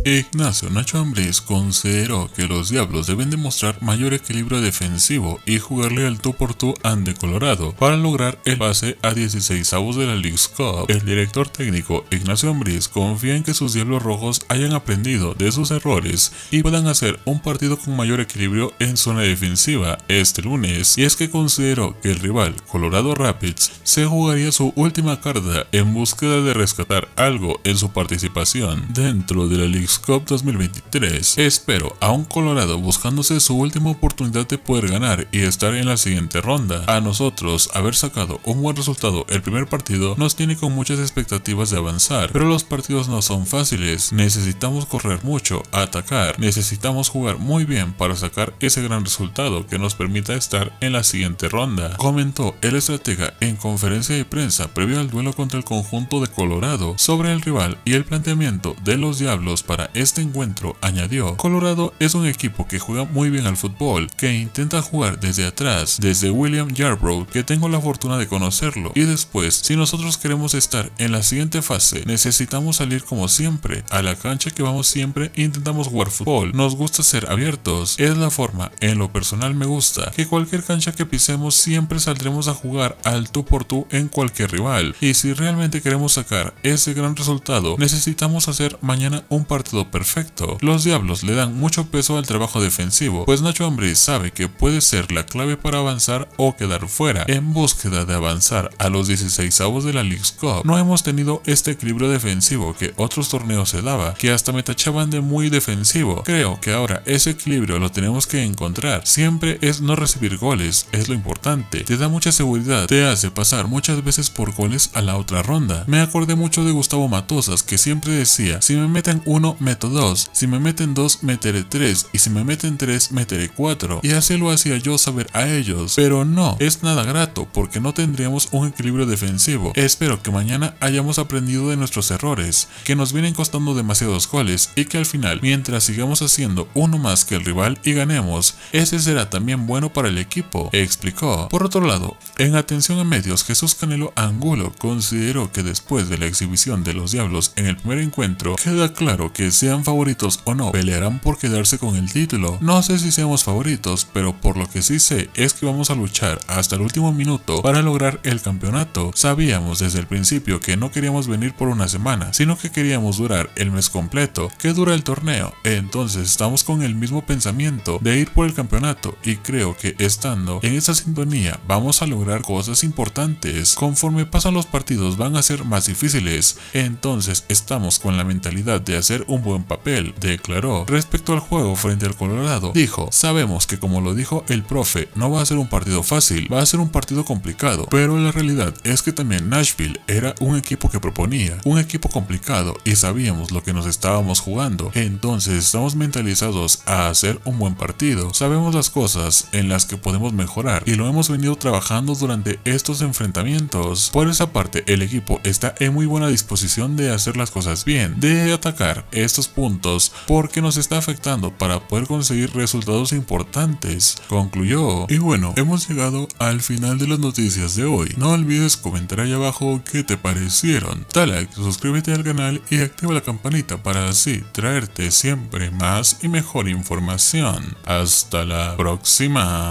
Ignacio Nacho Ambriz consideró que los Diablos deben demostrar mayor equilibrio defensivo y jugarle al tú por tú ante Colorado para lograr el pase a 16avos de la Leagues Cup. El director técnico Ignacio Ambriz confía en que sus Diablos Rojos hayan aprendido de sus errores y puedan hacer un partido con mayor equilibrio en zona defensiva este lunes, y es que consideró que el rival Colorado Rapids se jugaría su última carta en búsqueda de rescatar algo en su participación dentro de la Leagues Cup 2023. Espero a un Colorado buscándose su última oportunidad de poder ganar y estar en la siguiente ronda. A nosotros haber sacado un buen resultado el primer partido nos tiene con muchas expectativas de avanzar, pero los partidos no son fáciles, necesitamos correr mucho, atacar, necesitamos jugar muy bien para sacar ese gran resultado que nos permita estar en la siguiente ronda, comentó el estratega en conferencia de prensa previo al duelo contra el conjunto de Colorado. Sobre el rival y el planteamiento de los Diablos para este encuentro, añadió: Colorado es un equipo que juega muy bien al fútbol, que intenta jugar desde atrás, desde William Yarbrough, que tengo la fortuna de conocerlo, y después, si nosotros queremos estar en la siguiente fase, necesitamos salir como siempre, a la cancha que vamos siempre, intentamos jugar fútbol, nos gusta ser abiertos, es la forma, en lo personal me gusta, que cualquier cancha que pisemos siempre saldremos a jugar al tú por tú en cualquier rival, y si realmente queremos sacar ese gran resultado, necesitamos hacer mañana un partido perfecto. Los Diablos le dan mucho peso al trabajo defensivo, pues Nacho Ambriz sabe que puede ser la clave para avanzar o quedar fuera. En búsqueda de avanzar a los 16avos de la Leagues Cup, no hemos tenido este equilibrio defensivo que otros torneos se daba, que hasta me tachaban de muy defensivo. Creo que ahora ese equilibrio lo tenemos que encontrar. Siempre es no recibir goles, es lo importante. Te da mucha seguridad, te hace pasar muchas veces por goles a la otra ronda. Me acordé mucho de Gustavo Matosas, que siempre decía: si me meten 1, meto 2, si me meten 2, meteré 3, y si me meten 3, meteré 4. Y así lo hacía yo saber a ellos, pero no es nada grato porque no tendríamos un equilibrio defensivo. Espero que mañana hayamos aprendido de nuestros errores, que nos vienen costando demasiados goles, y que al final, mientras sigamos haciendo uno más que el rival y ganemos, ese será también bueno para el equipo, explicó. Por otro lado, en atención a medios, Jesús Canelo Angulo consideró que después de la exhibición de los Diablos en el primer encuentro, queda claro que sean favoritos o no, pelearán por quedarse con el título. No sé si seamos favoritos, pero por lo que sí sé es que vamos a luchar hasta el último minuto para lograr el campeonato. Sabíamos desde el principio que no queríamos venir por una semana, sino que queríamos durar el mes completo, que dura el torneo. Entonces estamos con el mismo pensamiento de ir por el campeonato, y creo que estando en esa sintonía vamos a lograr cosas importantes. Conforme pasan los partidos van a ser más difíciles, entonces estamos con la mentalidad de hacer un buen papel, declaró. Respecto al juego frente al Colorado, dijo: sabemos que, como lo dijo el profe, no va a ser un partido fácil, va a ser un partido complicado, pero la realidad es que también Nashville era un equipo que proponía, un equipo complicado, y sabíamos lo que nos estábamos jugando, entonces estamos mentalizados a hacer un buen partido. Sabemos las cosas en las que podemos mejorar y lo hemos venido trabajando durante estos enfrentamientos. Por esa parte, el equipo está en muy buena disposición de hacer las cosas bien, de atacar estos puntos porque nos está afectando para poder conseguir resultados importantes, concluyó. Y bueno, hemos llegado al final de las noticias de hoy. No olvides comentar ahí abajo qué te parecieron. Dale like, suscríbete al canal y activa la campanita para así traerte siempre más y mejor información. Hasta la próxima.